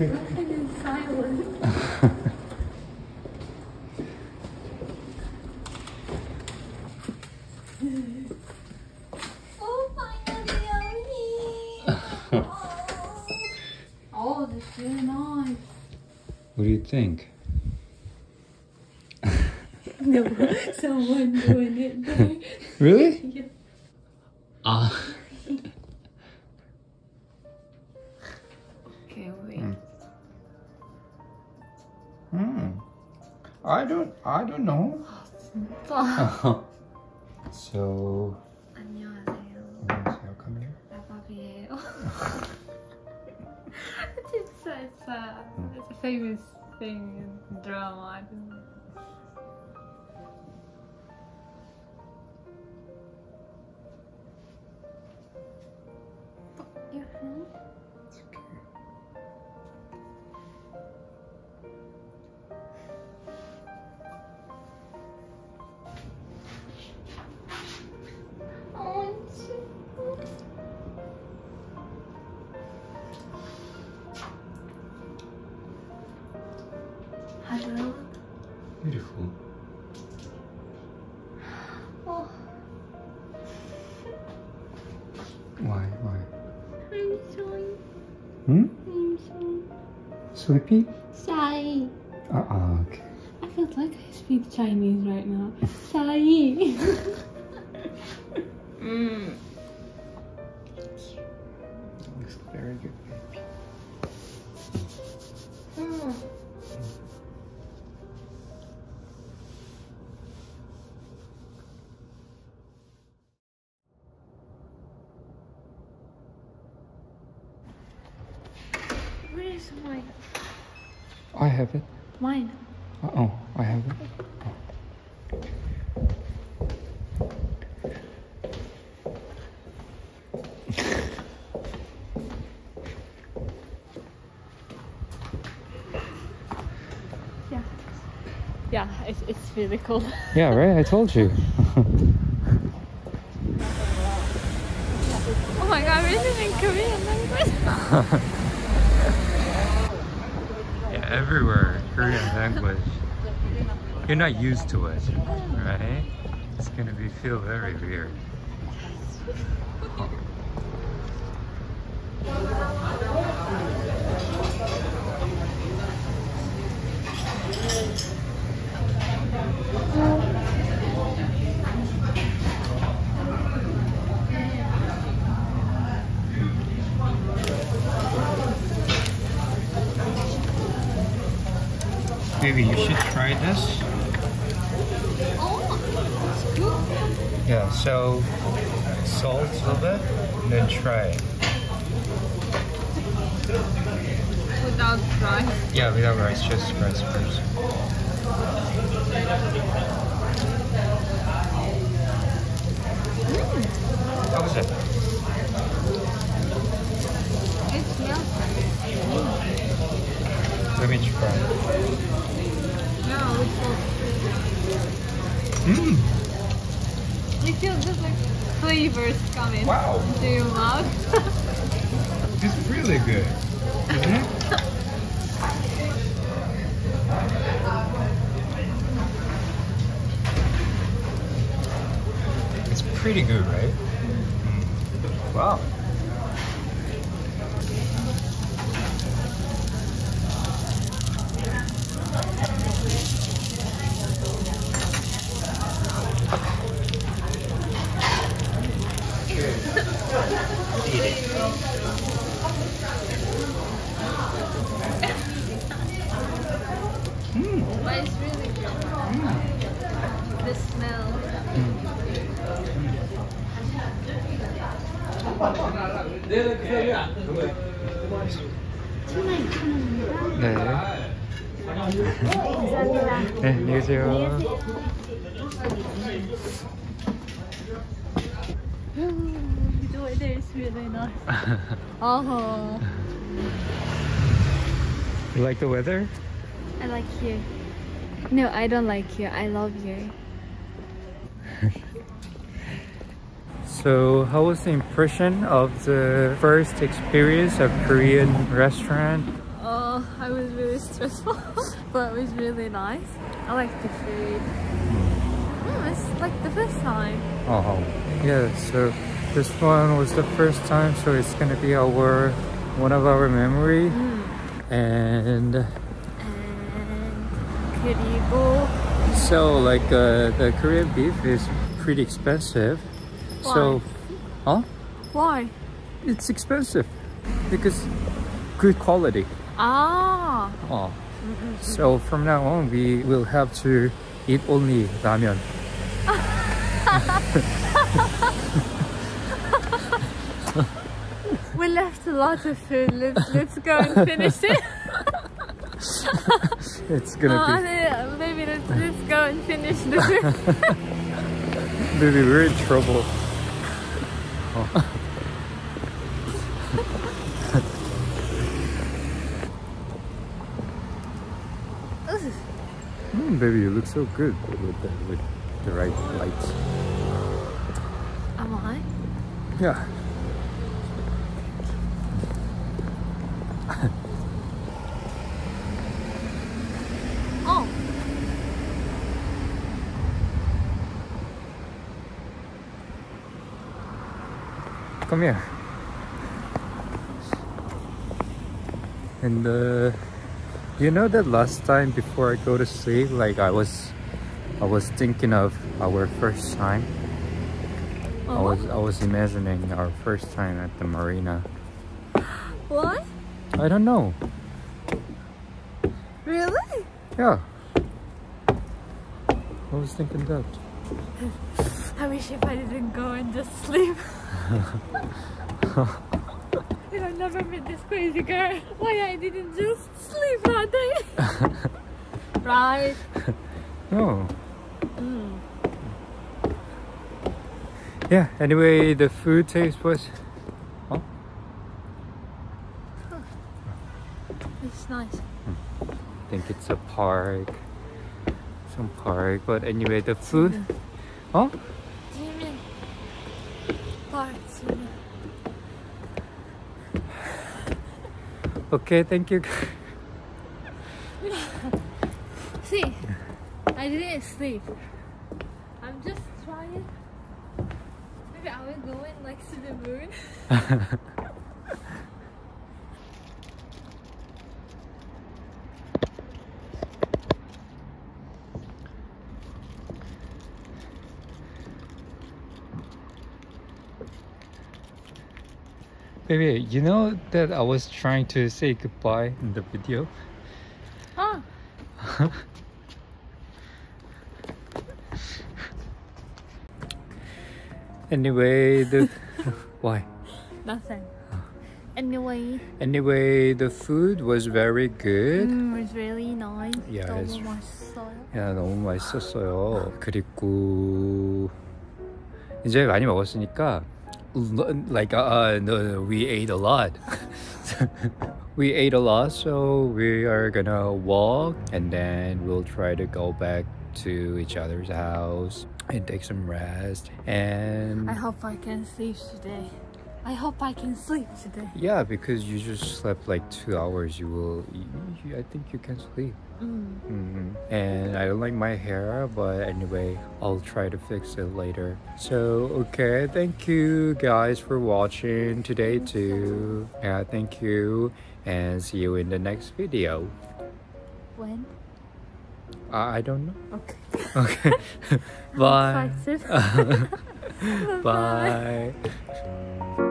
in silence. Oh, finally I'm here. Oh, that's really nice. What do you think? No, someone doing it there. Really? Yeah. Okay, wait. I don't know. So 안녕하세요. 안녕하세요. Come here. 라바비예요. it's a famous thing in drama. I don't know. Your hand? Hello. Beautiful. Oh, Why? I'm sorry. Hmm? I'm sorry. Sleepy? Shy. Okay. I feel like I speak Chinese right now. Shy. Looks very good, baby. Where is mine? I have it. Mine. Oh, I have it. Yeah. Yeah, it's really cool. Yeah, right? I told you. Oh my god, we're in Korean language. Yeah, everywhere Korean language. You're not used to it, right? It's gonna feel very weird. Maybe you should try this. Oh, it's good. Yeah, so salt a little bit, and then try it. Without rice. Yeah, without rice, just rice first. How was it? It smells Let me try. No, Mmm! it feels just like flavors coming Wow. into your mouth. It's really good. Isn't it? It's pretty good, right? Wow. Eat it. But it's really good. The smell. 네. 네, 안녕히 계세요. The weather is really nice. Oh, You like the weather? I like here. No, I don't like here. I love here. So, how was the impression of the first experience of Korean restaurant? I was really stressful, but it was really nice. I like the food. It's like the first time. Oh, yeah. So this one was the first time, so it's gonna be one of our memory. And 그리고 so like the Korean beef is pretty expensive. Why? So, huh? why? It's expensive because good quality. Ah. Oh. So from now on, we will have to eat only ramen. We left a lot of food. Let's go and finish it. It's gonna be. Maybe let's go and finish the food. Maybe we're in trouble. Oh. Baby, you look so good with the right lights. Am I? Yeah. Oh. Come here. And you know that last time before I go to sleep, like I was thinking of our first time. I was imagining our first time at the marina. What? I don't know. Really? Yeah. I was thinking that. I wish if I didn't go and just sleep. I've never met this crazy girl. Why I didn't just sleep that day? Right? No. Yeah, anyway, the food taste was... Huh? It's nice. I think it's a park. Some park, but anyway, the food... Huh? Jimin. Park, Jimin. Okay, thank you. See, I didn't sleep. I'm just trying. Maybe I will go in like to the moon. Baby, you know that I was trying to say goodbye in the video? Huh? Anyway, the... Why? Nothing. Anyway, the food was very good. It was really nice. Yeah, 너무 맛있어요. 야, 너무 맛있었어요. 그리고 이제 많이 먹었으니까 like no, we ate a lot. We ate a lot, so we are gonna walk and then we'll try to go back to each other's house and take some rest. And I hope I can sleep today. I hope I can sleep today. yeah, because you just slept like 2 hours, I think you can sleep. And I don't like my hair, but anyway, I'll try to fix it later. So okay, thank you guys for watching today too. Yeah, thank you, and see you in the next video. When? I don't know. Okay. Okay. Bye. I'm excited. Bye.